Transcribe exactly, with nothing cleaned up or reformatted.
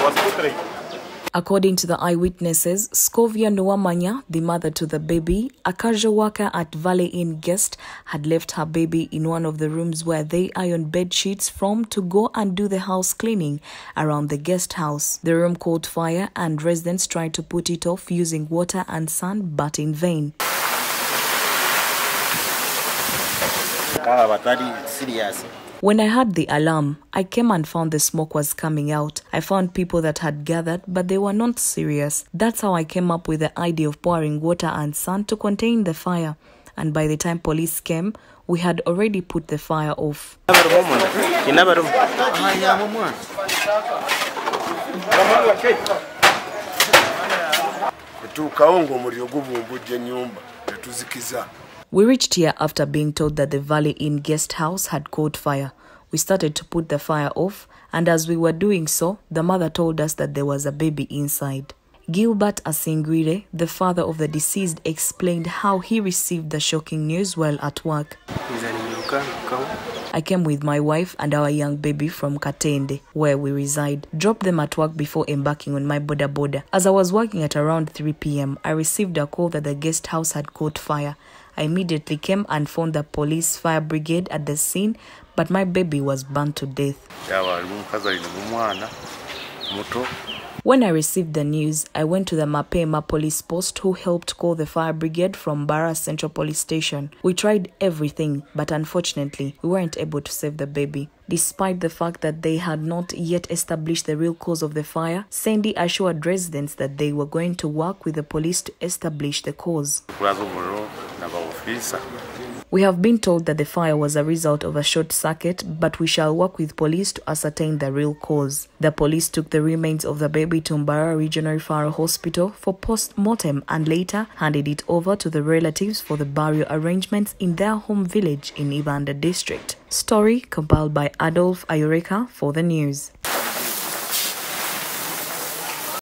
According to the eyewitnesses, Scovia Nwamanya, the mother to the baby, a casual worker at Valley Inn guest, had left her baby in one of the rooms where they iron bed sheets from to go and do the house cleaning around the guest house. The room caught fire and residents tried to put it off using water and sand, but in vain. When I heard the alarm, I came and found the smoke was coming out. I found people that had gathered, but they were not serious. That's how I came up with the idea of pouring water and sand to contain the fire. And by the time police came, we had already put the fire off. We reached here after being told that the Valley Inn guest house had caught fire. We started to put the fire off, and as we were doing so, the mother told us that there was a baby inside. Gilbert Asingwire, the father of the deceased, explained how he received the shocking news while at work. I came with my wife and our young baby from Katende, where we reside. Dropped them at work before embarking on my boda boda. As I was working at around three p m, I received a call that the guest house had caught fire. I immediately came and phoned the police fire brigade at the scene, but my baby was burnt to death. When I received the news, I went to the Mapema police post, who helped call the fire brigade from Barra Central Police Station. We tried everything, but unfortunately, we weren't able to save the baby. Despite the fact that they had not yet established the real cause of the fire, Sandy assured residents that they were going to work with the police to establish the cause. We have been told that the fire was a result of a short circuit, but we shall work with police to ascertain the real cause. The police took the remains of the baby to Mbara Regional Referral Hospital for post-mortem and later handed it over to the relatives for the burial arrangements in their home village in Ibanda district. Story compiled by Adolf Ayoreka for the news.